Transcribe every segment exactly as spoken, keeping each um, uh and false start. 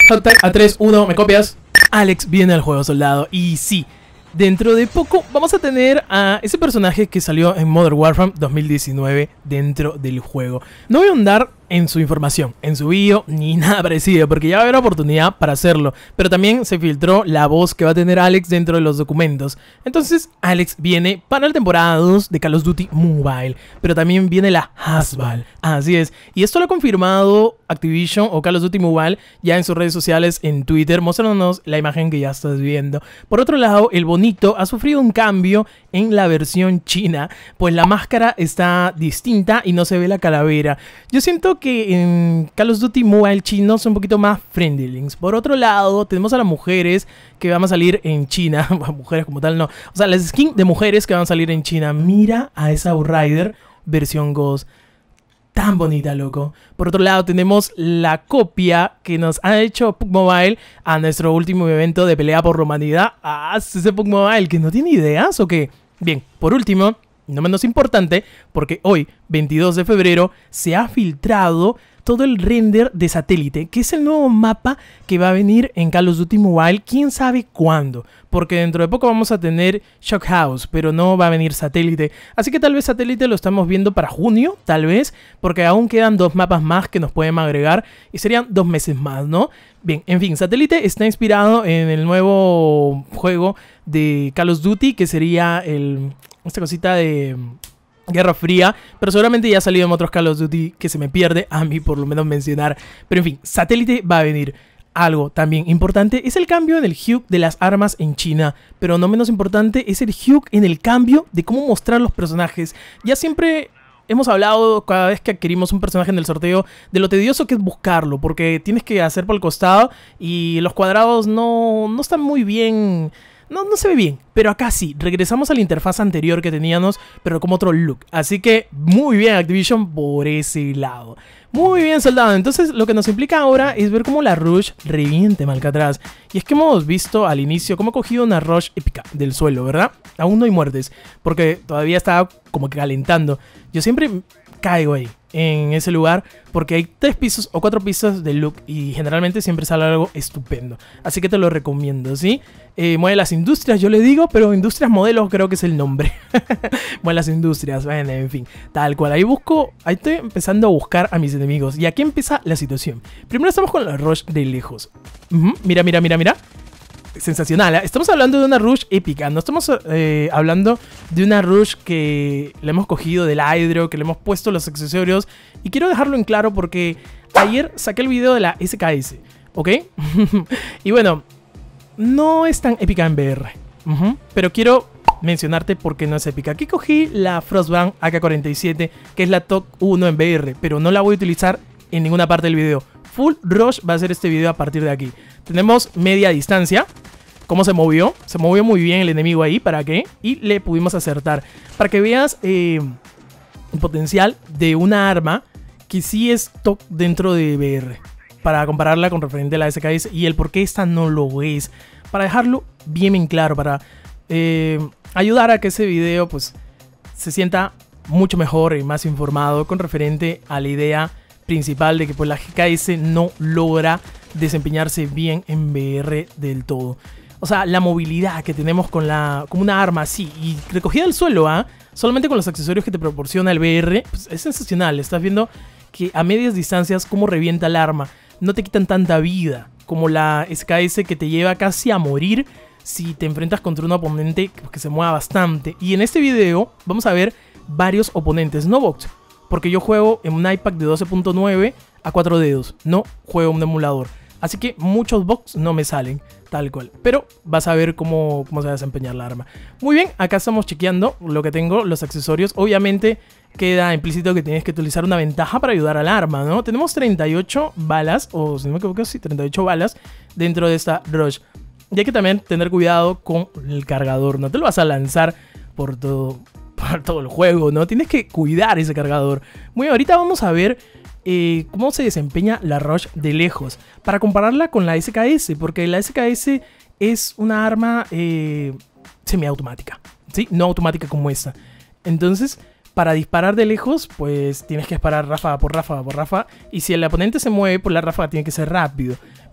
Hashtag A tres uno, ¿me copias? Alex viene al juego, soldado. Y sí, dentro de poco vamos a tener a ese personaje que salió en Modern Warfare dos mil diecinueve dentro del juego. No voy a ahondar en su información, en su bio, ni nada parecido, porque ya va a haber oportunidad para hacerlo. Pero también se filtró la voz que va a tener Alex dentro de los documentos. Entonces Alex viene para la temporada dos de Call of Duty Mobile, pero también viene la Hasbal. Así es, y esto lo ha confirmado Activision o Call of Duty Mobile ya en sus redes sociales, en Twitter, mostrándonos la imagen que ya estás viendo. Por otro lado, el bonito ha sufrido un cambio en la versión china, pues la máscara está distinta y no se ve la calavera. Yo siento que en Call of Duty Mobile chino son un poquito más friendly. Por otro lado, tenemos a las mujeres que van a salir en China. Mujeres como tal no. O sea, las skins de mujeres que van a salir en China. Mira a esa Outrider versión Ghost. Tan bonita, loco. Por otro lado, tenemos la copia que nos ha hecho P U B G Mobile a nuestro último evento de pelea por la humanidad. Ah, ese P U B G Mobile que no tiene ideas o qué. Bien, por último, no menos importante, porque hoy, veintidós de febrero, se ha filtrado todo el render de satélite, que es el nuevo mapa que va a venir en Call of Duty Mobile, quién sabe cuándo, porque dentro de poco vamos a tener Shock House, pero no va a venir satélite, así que tal vez satélite lo estamos viendo para junio, tal vez, porque aún quedan dos mapas más que nos pueden agregar, y serían dos meses más, ¿no? Bien, en fin, satélite está inspirado en el nuevo juego de Call of Duty, que sería el, esta cosita de Guerra Fría, pero seguramente ya ha salido en otros Call of Duty que se me pierde a mí por lo menos mencionar. Pero en fin, satélite va a venir. Algo también importante es el cambio en el hue de las armas en China, pero no menos importante es el hue en el cambio de cómo mostrar los personajes. Ya siempre hemos hablado cada vez que adquirimos un personaje en el sorteo de lo tedioso que es buscarlo, porque tienes que hacer por el costado y los cuadrados no, no están muy bien. No, no se ve bien, pero acá sí, regresamos a la interfaz anterior que teníamos, pero como otro look. Así que muy bien Activision por ese lado. Muy bien, soldado. Entonces lo que nos implica ahora es ver cómo la Rush reviente Malcatraz. Y es que hemos visto al inicio cómo ha cogido una Rush épica del suelo, ¿verdad? Aún no hay muertes, porque todavía está como que calentando. Yo siempre caigo ahí, en ese lugar, porque hay tres pisos o cuatro pisos de look y generalmente siempre sale algo estupendo. Así que te lo recomiendo, ¿sí? Eh, mueve las industrias, yo le digo, pero industrias modelos creo que es el nombre. Mueve las industrias, bueno, en fin, tal cual. Ahí busco, ahí estoy empezando a buscar a mis enemigos. Y aquí empieza la situación. Primero estamos con la Rush de lejos. Uh-huh. Mira, mira, mira, mira. Sensacional, ¿eh? Estamos hablando de una Rush épica, no estamos eh, hablando de una Rush que le hemos cogido del hydro, que le hemos puesto los accesorios. Y quiero dejarlo en claro porque ayer saqué el video de la S K S, ¿ok? Y bueno, no es tan épica en V R, uh-huh, pero quiero mencionarte por qué no es épica. Aquí cogí la Frostband A K cuarenta y siete, que es la top uno en V R, pero no la voy a utilizar en ninguna parte del video. Full Rush va a ser este video a partir de aquí. Tenemos media distancia. ¿Cómo se movió? Se movió muy bien el enemigo ahí. ¿Para qué? Y le pudimos acertar. Para que veas eh, el potencial de una arma que sí es top dentro de V R. Para compararla con referente a la S K S y el por qué esta no lo es. Para dejarlo bien en claro. Para eh, ayudar a que ese video pues se sienta mucho mejor y más informado con referente a la idea principal de que pues la G K S no logra desempeñarse bien en V R del todo. O sea, la movilidad que tenemos con la como una arma así y recogida del suelo, ¿ah? ¿eh? Solamente con los accesorios que te proporciona el V R, pues es sensacional. Estás viendo que a medias distancias cómo revienta el arma. No te quitan tanta vida como la S K S que te lleva casi a morir si te enfrentas contra un oponente que se mueva bastante. Y en este video vamos a ver varios oponentes, no box, porque yo juego en un iPad de doce punto nueve a cuatro dedos, no juego en un emulador. Así que muchos box no me salen, tal cual. Pero vas a ver cómo, cómo se va a desempeñar la arma. Muy bien, acá estamos chequeando lo que tengo, los accesorios. Obviamente queda implícito que tienes que utilizar una ventaja para ayudar al arma, ¿no? Tenemos treinta y ocho balas, o si no me equivoco, sí, treinta y ocho balas dentro de esta Rush. Y hay que también tener cuidado con el cargador, no te lo vas a lanzar por todo... para todo el juego, ¿no? Tienes que cuidar ese cargador. Muy bien, ahorita vamos a ver eh, cómo se desempeña la Rush de lejos, para compararla con la S K S, porque la S K S es una arma eh, semiautomática, ¿sí? No automática como esta. Entonces, para disparar de lejos, pues tienes que disparar ráfaga por ráfaga por ráfaga, y si el oponente se mueve, pues la ráfaga tiene que ser rápido.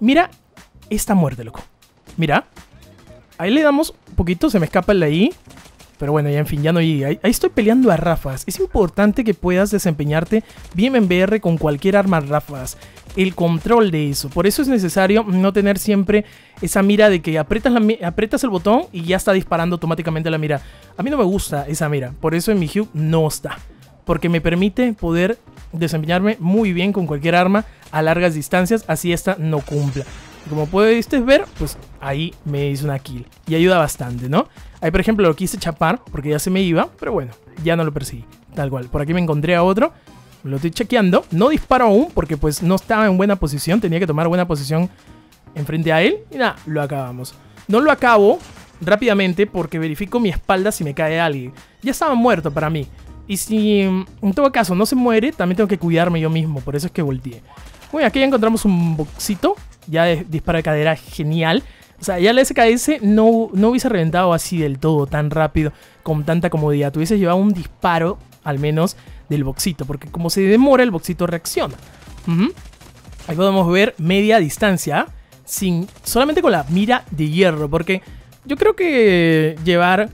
Mira esta muerte, loco. Mira. Ahí le damos un poquito, se me escapa el de ahí. Pero bueno, ya en fin, ya no llegué. Ahí, ahí estoy peleando a ráfagas. Es importante que puedas desempeñarte bien en V R con cualquier arma ráfagas. El control de eso. Por eso es necesario no tener siempre esa mira de que aprietas, la, aprietas el botón y ya está disparando automáticamente la mira. A mí no me gusta esa mira. Por eso en mi Hue no está. Porque me permite poder desempeñarme muy bien con cualquier arma a largas distancias. Así esta no cumpla. Como pudiste ver, pues ahí me hizo una kill. Y ayuda bastante, ¿no? Ahí, por ejemplo, lo quise chapar porque ya se me iba. Pero bueno, ya no lo perseguí. Tal cual. Por aquí me encontré a otro. Lo estoy chequeando. No disparo aún porque pues no estaba en buena posición. Tenía que tomar buena posición enfrente a él. Y nada, lo acabamos. No lo acabo rápidamente porque verifico mi espalda si me cae alguien. Ya estaba muerto para mí. Y si en todo caso no se muere, también tengo que cuidarme yo mismo. Por eso es que volteé. Bueno, aquí ya encontramos un boxito. Ya de disparo de cadera, genial. O sea, ya la S K S no, no hubiese reventado así del todo, tan rápido, con tanta comodidad. Tuviese llevado un disparo, al menos, del boxito. Porque como se demora, el boxito reacciona. Uh-huh. Ahí podemos ver media distancia, sin, solamente con la mira de hierro. Porque yo creo que llevar...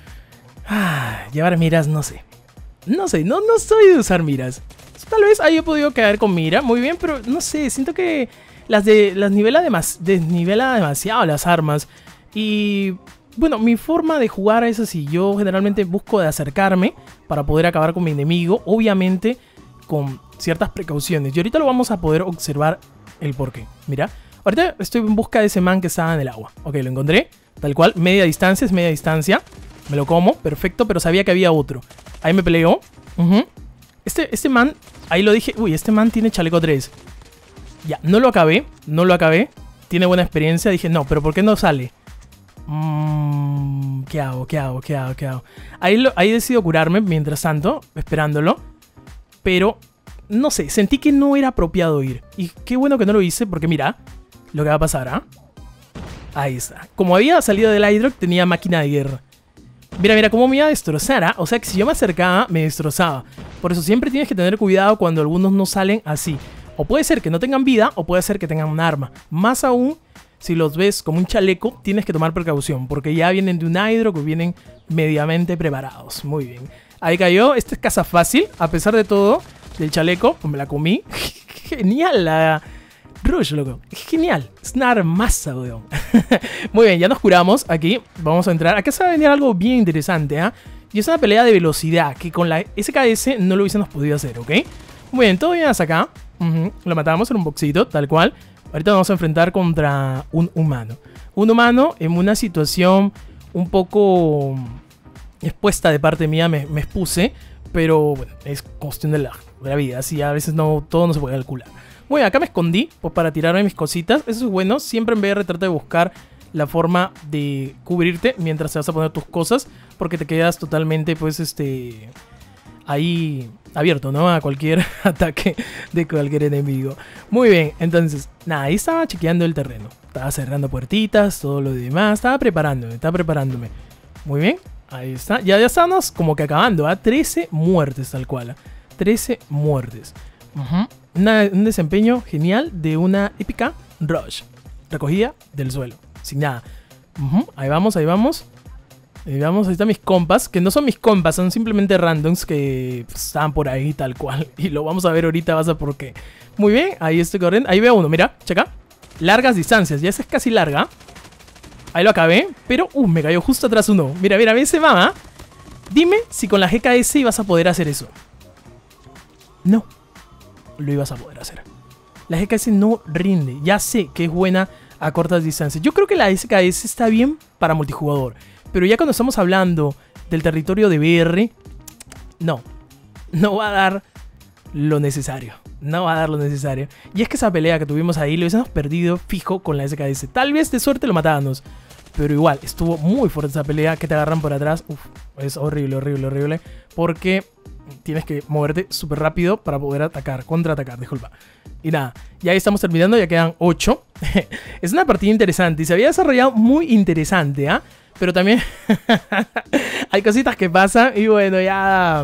Ah, llevar miras, no sé. No sé, no, no soy de usar miras. Tal vez haya podido caer con mira, muy bien, pero no sé, siento que... Las, de, las nivela demas, desnivela demasiado las armas. Y bueno, mi forma de jugar es así. Yo generalmente busco de acercarme para poder acabar con mi enemigo. Obviamente con ciertas precauciones. Y ahorita lo vamos a poder observar el porqué. Mira, ahorita estoy en busca de ese man que estaba en el agua. Ok, lo encontré. Tal cual, media distancia es media distancia. Me lo como, perfecto, pero sabía que había otro. Ahí me peleó. uh-huh. este, este man, ahí lo dije. Uy, este man tiene chaleco tres. Ya, no lo acabé, no lo acabé. Tiene buena experiencia, dije, no, pero ¿por qué no sale? Mm, ¿Qué hago? ¿Qué hago? ¿Qué hago? ¿Qué hago? Ahí, lo, ahí decido curarme, mientras tanto, esperándolo. Pero, no sé, sentí que no era apropiado ir. Y qué bueno que no lo hice, porque mira lo que va a pasar, ¿ah? ¿eh? Ahí está. Como había salido del Hydrock, tenía máquina de guerra. Mira, mira cómo me iba a destrozar, ¿ah? O sea que si yo me acercaba, me destrozaba. Por eso siempre tienes que tener cuidado cuando algunos no salen así. O puede ser que no tengan vida, o puede ser que tengan un arma. Más aún, si los ves como un chaleco, tienes que tomar precaución. Porque ya vienen de un hydro que vienen mediamente preparados. Muy bien. Ahí cayó. Esta es casa fácil. A pesar de todo, del chaleco, pues me la comí. Genial la Rush, loco. Genial. Es una armaza, weón. Muy bien, ya nos curamos aquí. Vamos a entrar. Acá se va a venir algo bien interesante, ¿ah? ¿eh? Y es una pelea de velocidad que con la S K S no lo hubiésemos podido hacer, ¿ok? Muy bien, todo bien hasta acá. Uh-huh. Lo matamos en un boxito, tal cual. Ahorita nos vamos a enfrentar contra un humano. Un humano en una situación un poco expuesta de parte mía, me, me expuse. Pero bueno, es cuestión de la, de la vida. Así a veces no, todo no se puede calcular. Bueno, acá me escondí pues, para tirarme mis cositas. Eso es bueno. Siempre en V R trata de buscar la forma de cubrirte mientras te vas a poner tus cosas. Porque te quedas totalmente, pues, este... ahí abierto, ¿no? A cualquier ataque de cualquier enemigo. Muy bien, entonces, nada, ahí estaba chequeando el terreno. Estaba cerrando puertitas, todo lo demás. Estaba preparándome, estaba preparándome. Muy bien, ahí está. Ya, ya estamos como que acabando, ¿ah? ¿eh? trece muertes tal cual. ¿eh? trece muertes. Uh-huh. Una, un desempeño genial de una épica Rush. Recogida del suelo, sin nada. Uh-huh. Ahí vamos, ahí vamos. Ahí vamos, ahí están mis compas, que no son mis compas, son simplemente randoms que pues, estaban por ahí tal cual. Y lo vamos a ver ahorita, vas a por qué. Muy bien, ahí estoy corriendo. Ahí veo uno, mira, checa. Largas distancias, ya esa es casi larga. Ahí lo acabé, pero uh, me cayó justo atrás uno. Mira, mira, ese va. Dime si con la G K S ibas a poder hacer eso. No, lo ibas a poder hacer. La G K S no rinde, ya sé que es buena a cortas distancias. Yo creo que la S K S está bien para multijugador. Pero ya cuando estamos hablando del territorio de V R, no, no va a dar lo necesario. No va a dar lo necesario. Y es que esa pelea que tuvimos ahí lo hubiésemos perdido fijo con la S K S. Tal vez de suerte lo matábamos. Pero igual, estuvo muy fuerte esa pelea. Que te agarran por atrás. Uf, es horrible, horrible, horrible. Porque tienes que moverte súper rápido para poder atacar, contraatacar, disculpa. Y nada, ya estamos terminando, ya quedan ocho. Es una partida interesante y se había desarrollado muy interesante, ¿ah? ¿eh? Pero también hay cositas que pasan y bueno, ya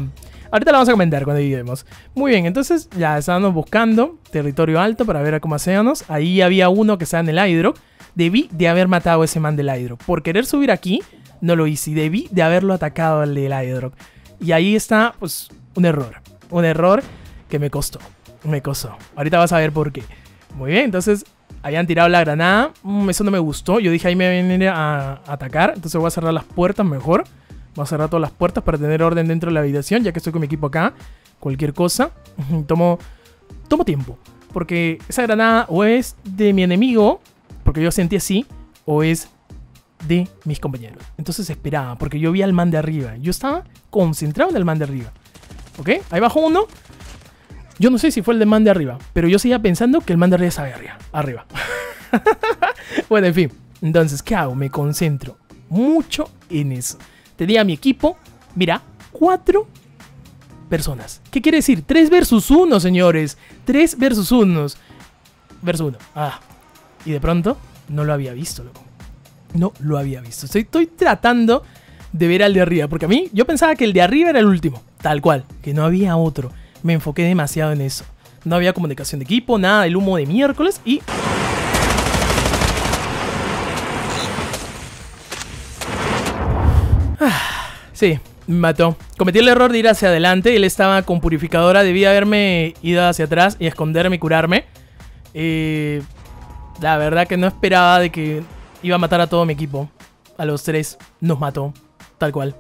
Ahorita la vamos a comentar cuando lleguemos. Muy bien, entonces ya estábamos buscando territorio alto para ver a cómo hacíamos. Ahí había uno que estaba en el Hydro. Debí de haber matado a ese man del Hydro. Por querer subir aquí, no lo hice. Y debí de haberlo atacado al del Hydro. Y ahí está, pues, un error. Un error que me costó. Me costó. Ahorita vas a ver por qué. Muy bien, entonces habían tirado la granada. Mm, eso no me gustó. Yo dije ahí me vienen a, a atacar. Entonces voy a cerrar las puertas mejor. Voy a cerrar todas las puertas para tener orden dentro de la habitación, ya que estoy con mi equipo acá. Cualquier cosa. Tomo, tomo tiempo. Porque esa granada o es de mi enemigo, porque yo sentí así, o es de mis compañeros. Entonces esperaba, porque yo vi al man de arriba. Yo estaba concentrado en el man de arriba. ¿Ok? Ahí bajó uno. Yo no sé si fue el de man de arriba, pero yo seguía pensando que el man de arriba estaba arriba. arriba. Bueno, en fin. Entonces, ¿qué hago? Me concentro mucho en eso. Tenía a mi equipo, mira, cuatro personas. ¿Qué quiere decir? tres versus uno, señores. tres versus uno. Versus uno. Ah. Y de pronto, no lo había visto, loco. No lo había visto. Estoy, estoy tratando de ver al de arriba, porque a mí, yo pensaba que el de arriba era el último. Tal cual, que no había otro. Me enfoqué demasiado en eso. No había comunicación de equipo, nada, el humo de miércoles y... Ah, sí, me mató. Cometí el error de ir hacia adelante. Él estaba con purificadora. Debía haberme ido hacia atrás y esconderme y curarme. Eh, la verdad que no esperaba de que iba a matar a todo mi equipo. A los tres nos mató, tal cual.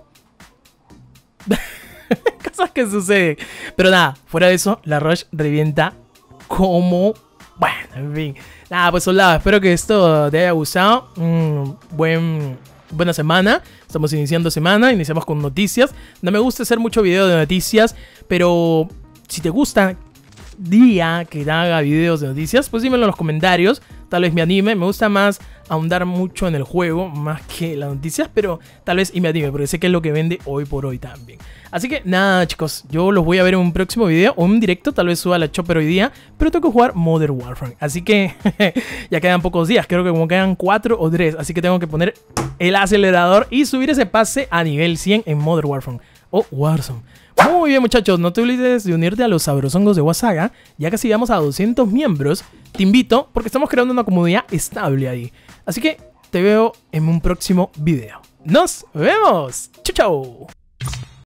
Cosas que suceden. Pero nada, fuera de eso, la Rush revienta como... Bueno, en fin. Nada, pues soldado, espero que esto te haya gustado. Mm, buen... Buena semana, estamos iniciando semana, iniciamos con noticias. No me gusta hacer mucho video de noticias, pero si te gusta día que haga videos de noticias, pues dímelo en los comentarios. Tal vez me anime, me gusta más ahondar mucho en el juego, más que las noticias, pero tal vez y me anime, porque sé que es lo que vende hoy por hoy también. Así que nada, chicos, yo los voy a ver en un próximo video o en un directo, tal vez suba la Chopper hoy día, pero tengo que jugar Modern Warfare. Así que ya quedan pocos días, creo que como quedan cuatro o tres, así que tengo que poner el acelerador y subir ese pase a nivel cien en Modern Warfare o Warzone. Muy bien, muchachos, no te olvides de unirte a los sabrosongos de Wasaga, ya casi llegamos a doscientos miembros. Te invito porque estamos creando una comunidad estable ahí. Así que te veo en un próximo video. ¡Nos vemos! ¡Chau, chau!